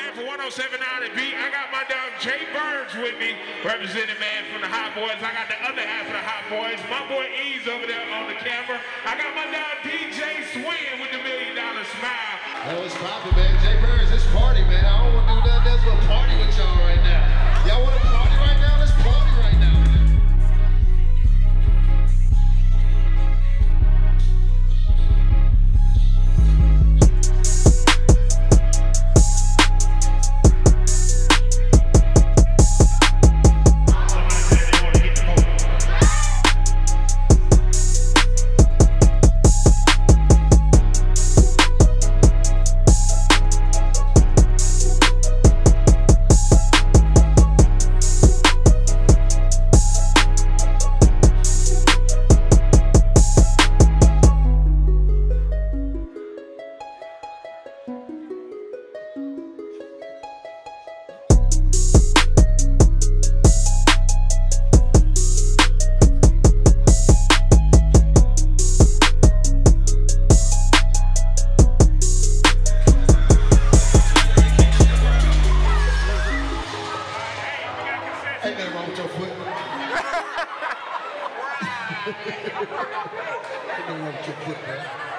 for 107.9 The Beat. I got my dog Jay Burns with me, representing, man, from the Hot Boys. I got the other half of the Hot Boys. My boy E's over there on the camera. I got my dog DJ Swin with the $1 Million Smile. That was poppin', man. Jay Burns, this party, man. I don't want to do nothing else but party with y'all right now. Y'all want to party right now? Let's party right now, man. Ain't nothing wrong with your foot. Ain't nothing wrong with your foot, man.